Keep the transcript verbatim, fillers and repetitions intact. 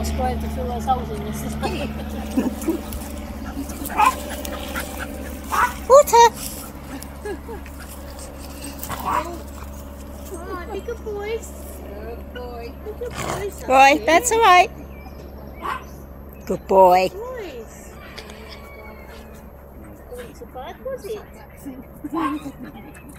I'll scrape to fill those holes in this. Water! Oh, be good boys. Good boy. Be good boys. Right, that's alright. Good boy. Boys. Wasn't so bad, was it?